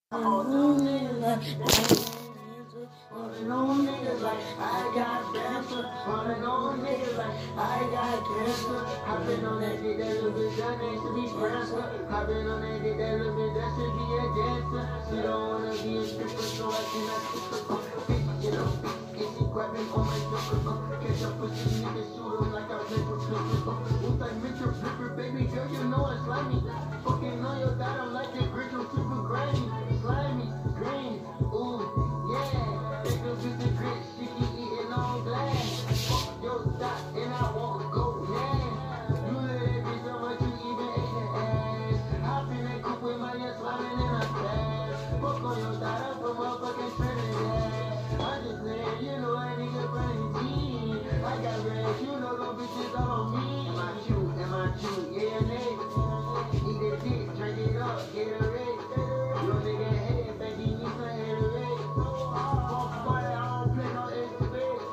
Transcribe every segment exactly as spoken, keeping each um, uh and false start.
All them niggas like, all the known niggas like, I got cancer. All the known niggas like, I got cancer. I've been on that shit, that little bitch, that needs to be pressure. I've been on that shit, that little bitch, that should be a dancer. She don't wanna be a stripper, so I cannot strip her. Bitch, you know, bitch, get she grabbing on my jumper. Catch up with these niggas, shoot them like I play for Clipper. Who's like Mitchell Flipper, baby girl, you know it's slimy. Fucking know your dad, I'm like that Grinch, I'm super grimy. Slimy, green, ooh, yeah. Take a piece of grit, she keep eating on glass. Fuck your dot, and I won't go, yeah. You let it be so much, you even ate the ass. Hop in that coupe with my ass slamming in a class. Fuck on your dot, I'm from motherfucking Trinidad. I just said, you know that nigga running G. I got reds, you know those bitches all on me. Am I cute, am I cute, yeah, nigga. Eat a dick, drink it up, get a red. Your nigga head, baby, need some head of red. Fuck boy, I don't play no excavator.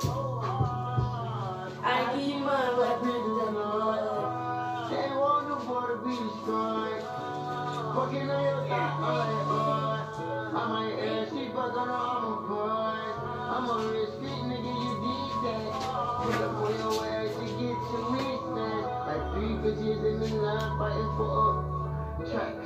I keep my weapons in the water. They want the water to be destroyed. Fucking on your thought, I'm like, boy. I might ask she fuck on her own boy. I'm a real street nigga, you did that. Pull up for your ass to get to me, man. Like three bitches in the line fighting for a tracks.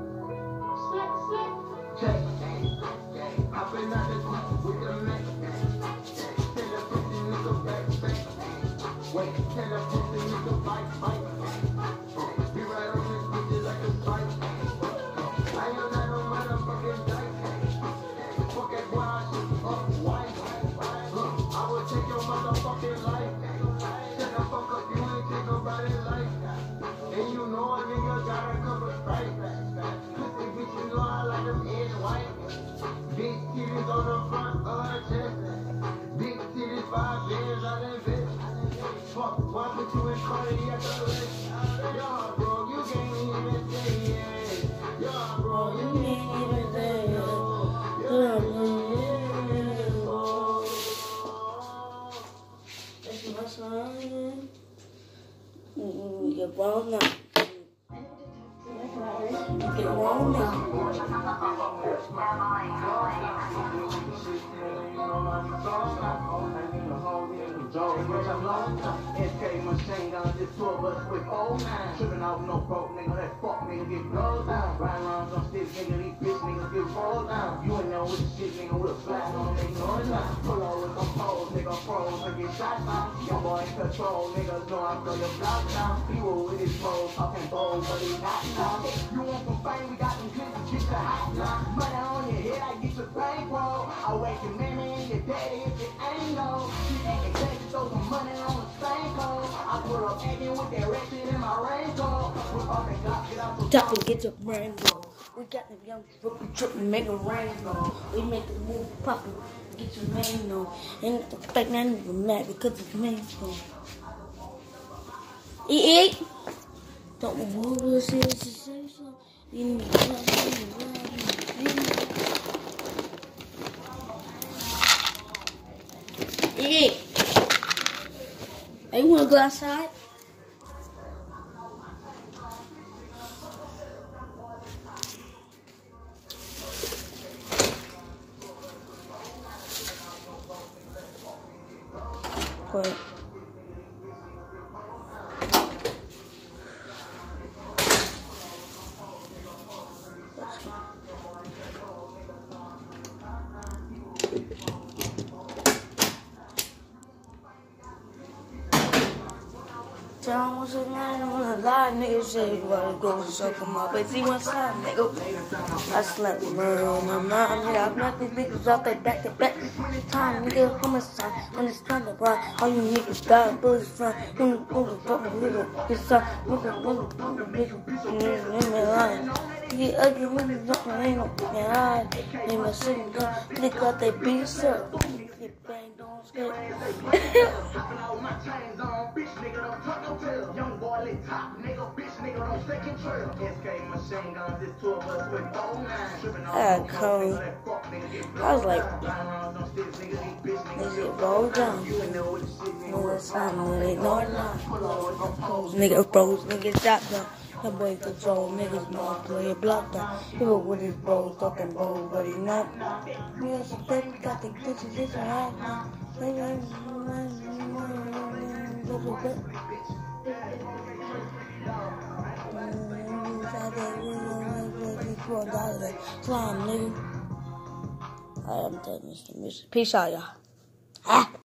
Check, hopping out the coupe with the Mac. Tell a pussy nigga back, back. Wait, tell a pussy nigga bite, bite. Be right on this bitch like a spike. I ain't got no motherfucking dice. Fuck that boy, I shoot up white. I will take your motherfucking life. Shut the fuck up, you ain't take nobody's life. And you know a nigga got a couple stripes. You know I like them edge white. Big titties on the front of her chest. Big titties, five bands, I done bitch. Fuck, why put you in cardiac arrest? Yo, bro, you can't even say it. Yo, bro, you can't even say it. Yo, bro, that's my son. You're wrong now. Get wrong now. S K machine gun, this tour bus with old nine. Tripping off no broke nigga, that fuck nigga get blown down. Riding around some stick nigga, these bitch niggas get rolled down. You ain't know with the shit nigga with a flat on, they know it now. Pull over with some pros, nigga froze and get shot down. Young boy in control, niggas know I'm throw your block down. He roll with his pros, talking bold, but he not down. You want some fame, we got them kids to get the hot now. Money on your head, I get your bankroll. I wake your mammy and your daddy if it ain't no. She ain't exactly throw some money on the same code. I put up acting with that red shit in my raincoat. Put up and got get out the Top and get your rainbow. We got them young trippin' trippin' make a rainbow. We make the move poppin', get your man on. And the fact that I'm even mad because it's rainbow. Eat, eat. Don't move to say so. You need to tell me. Eat. Hey, you wanna go outside? What? John was a man on a lot, nigga said you gotta go suck him up. But see one side, nigga. I slept with murder on my mind, nigga. I knocked these niggas off that back to back. Time, nigga, homicide. When it's time to ride, all you niggas die, bullets from. Boom, boom, boom, nigga. This time, nigga, boom, boom, nigga. Nigga, lying. You ugly, nigga, nothing ain't no fucking hide. Name my city gun, nigga got that beat up. Get banged on, skate. Young boy lit top, nigga, bitch, nigga, don't second trail. S K machine guns, this tour bus with old nine. I got cold. I was like, nigga, roll down. Nigga, it's not, nigga, no, it's not. Nigga, froze, nigga, stop down. That boy control niggas not play block that. People with his bros talking bros, but he not. Yes, baby got the bitches, this and that. Slime, nigga. Alright, I'm telling you some. Peace out, y'all.